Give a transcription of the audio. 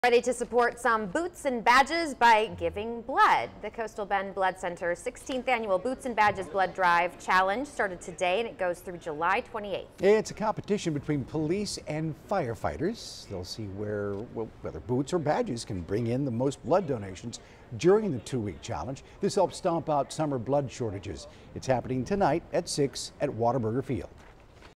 Ready to support some boots and badges by giving blood. The Coastal Bend Blood Center's 16th annual Boots and Badges Blood Drive Challenge started today and it goes through July 28th. It's a competition between police and firefighters. They'll see whether boots or badges can bring in the most blood donations during the 2-week challenge. This helps stomp out summer blood shortages. It's happening tonight at 6 at Whataburger Field.